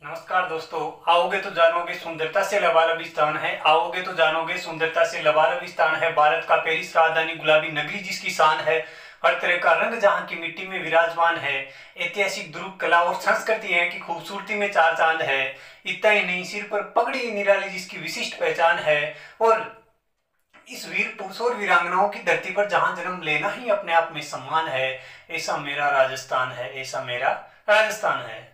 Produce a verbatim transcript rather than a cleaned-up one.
नमस्कार दोस्तों, आओगे तो जानोगे सुंदरता से लबालब स्थान है। आओगे तो जानोगे सुंदरता से लबालब स्थान है। भारत का पेरिस राजधानी गुलाबी नगरी जिसकी शान है। हर तरह का रंग जहाँ की मिट्टी में विराजमान है। ऐतिहासिक ध्रुव कला और संस्कृति है कि खूबसूरती में चार चांद है। इतना ही नहीं, सिर पर पगड़ी निराली जिसकी विशिष्ट पहचान है। और इस वीर पुरुष और वीरांगनाओं की धरती पर जहाँ जन्म लेना ही अपने आप में सम्मान है। ऐसा मेरा राजस्थान है, ऐसा मेरा राजस्थान है।